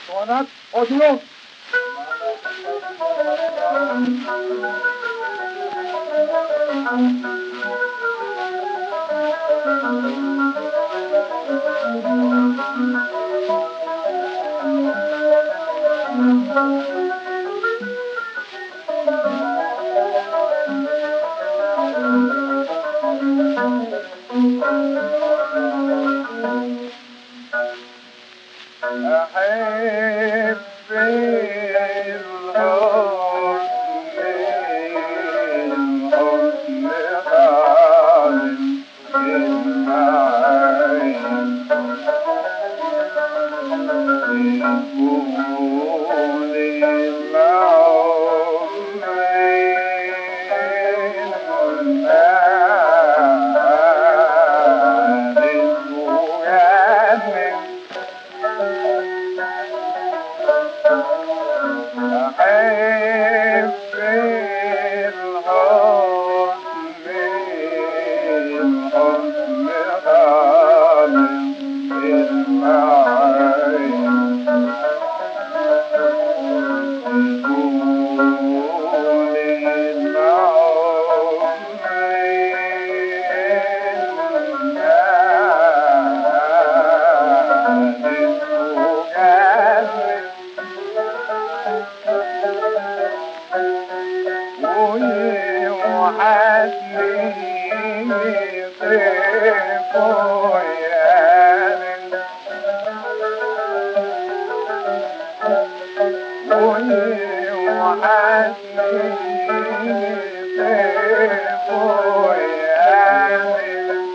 اسطوانات اوديو. أحب الحسن الحسن خالد المعين يقول العمرين والنار المغني. أحب الحسن الحسن خالد المعين يقول العمرين نار المغني. ويوحدني طيبه يعني ويوحدني طيبه يعني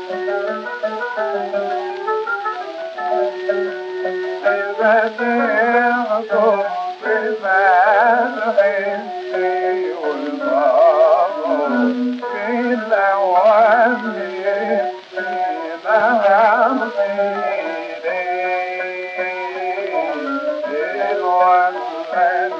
إذا تحكم بفتحي والبابا في الأوامر في نهار الوطن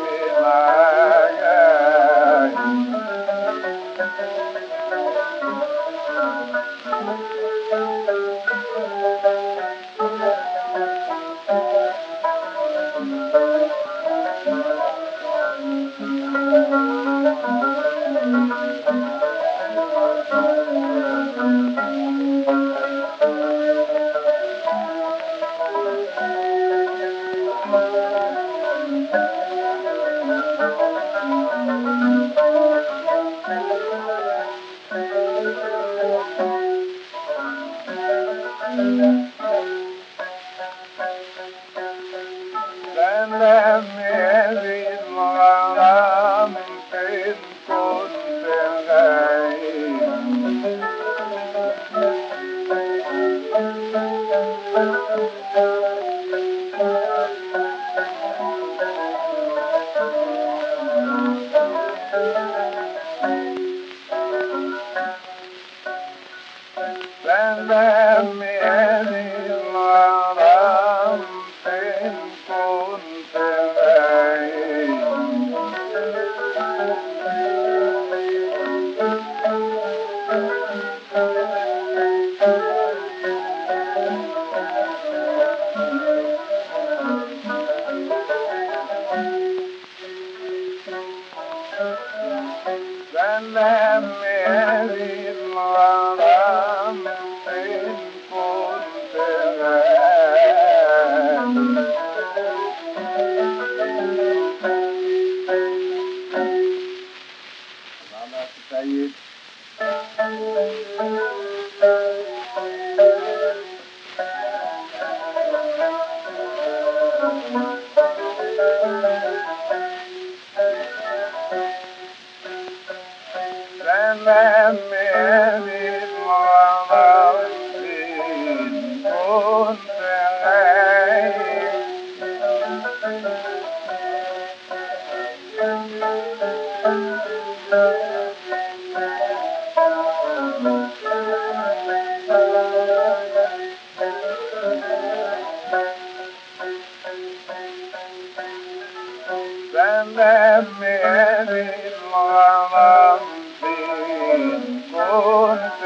لم يزد الغرام إن كنت غايب. لم يزد الغرام إن كنت غايب. لم يزد الغرام إن كنت غايب. لم يزد الغرام إن كنت غايب. لم يزد الغرام إن كنت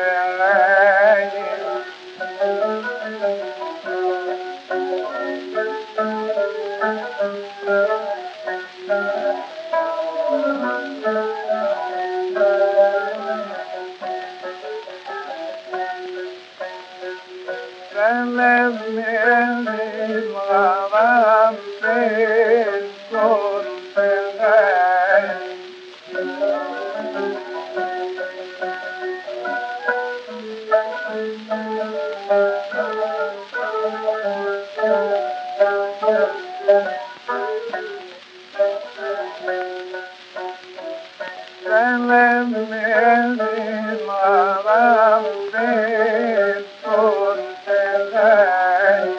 غايب. الغرام فين كنت غايب سلمني الغرام فين كنت غايب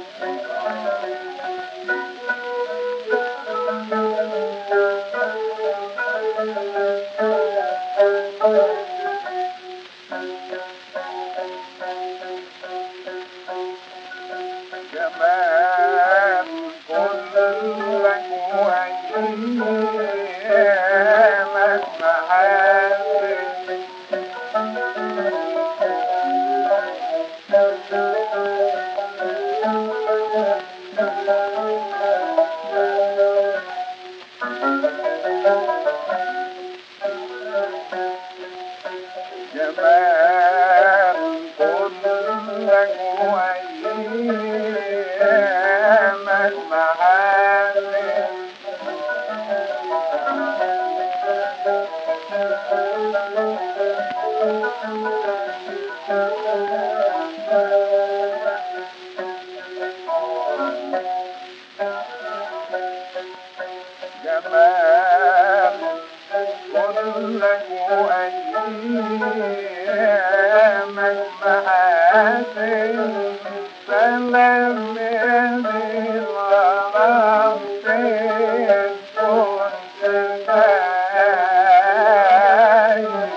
زمان كلك وأيامك محاسن زمان كلك وأيامك محاسن زمان كلك وأيامك محاسن سلمني الغرام فين كنت غايب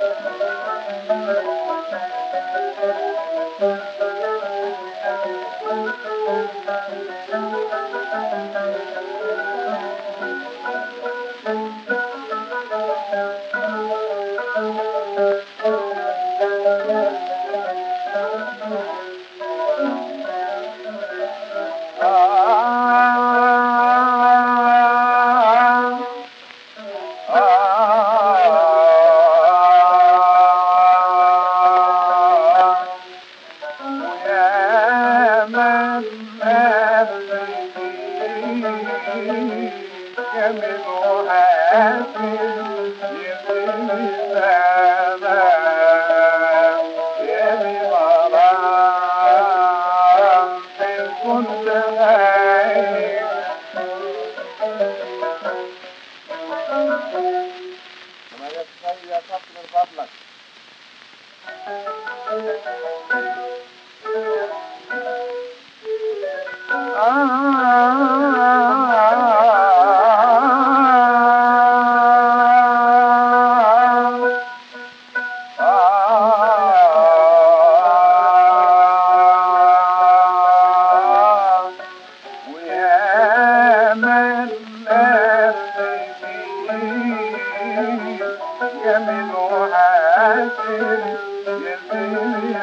ويا من جميل وحاسن يطيب السماء يا بغرام إن كنت غايب ما يبقى يا كابتن من فضلك ويا من جميل وحاسن يزيد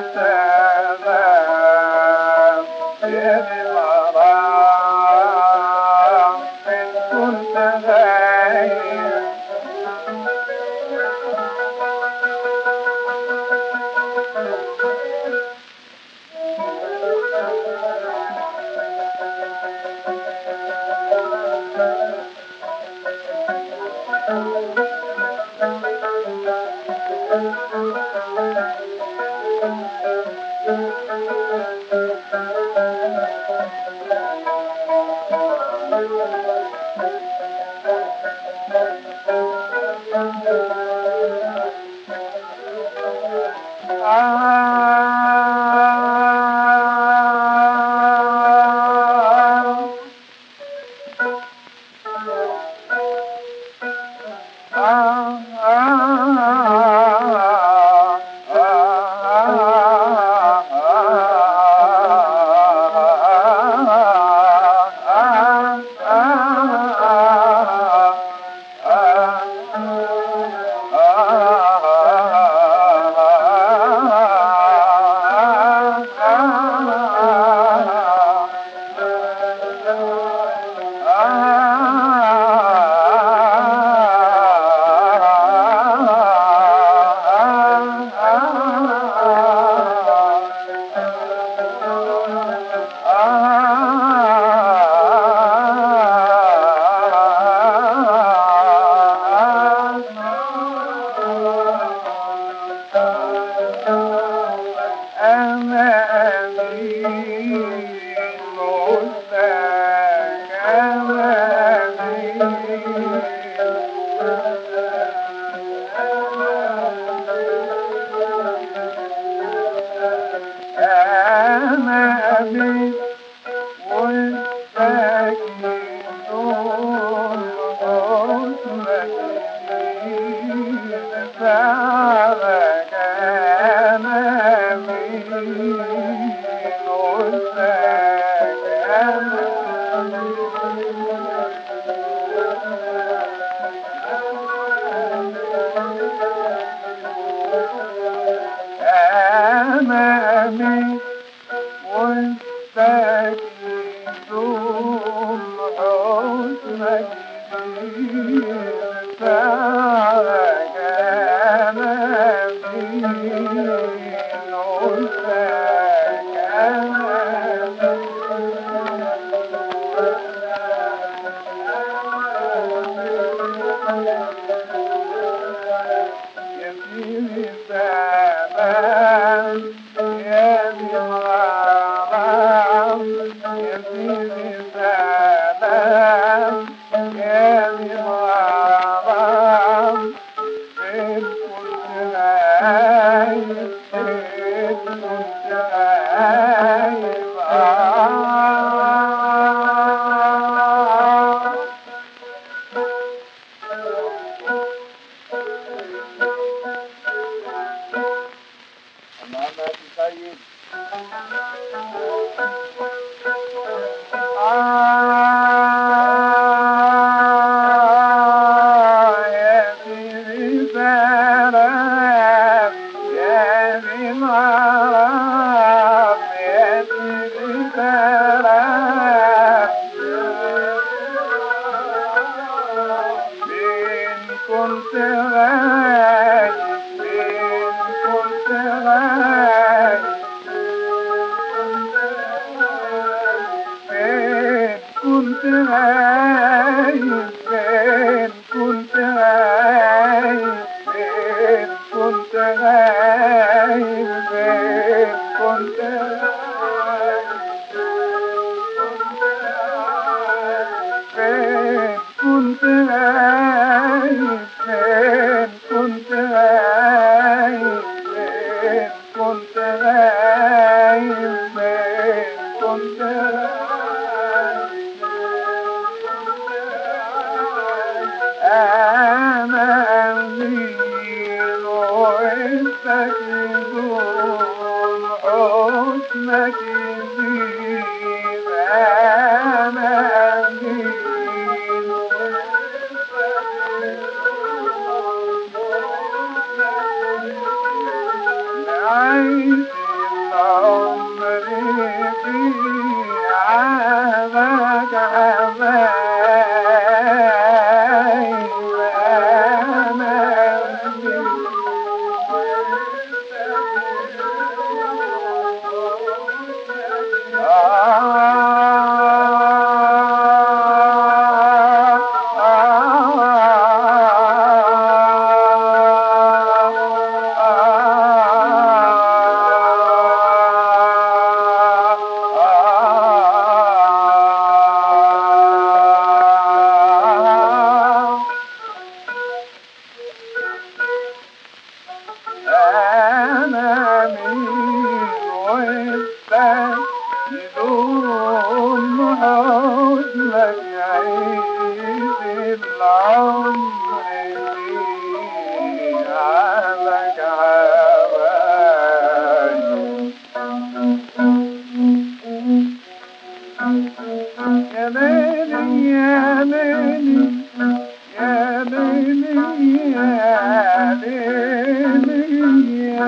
السماء يا بغرام إن كنت غايب أمامي والسكين حسنك سارك أمامي كنت غايب فين كنت غايب فين كنت غايب فين كنت غايب فين كنت غايب فين كنت فين كنت غايب فين كنت غايب فين كنت غايب فين كنت أنا أمين وإنتك دون حسنك زيد أنا أمين عيش العمر في عذابك عذاب أنا بدون حزنك يعيش العمر في عذابك يا ليلي يا ليلي يا ليلي يا ليلي يا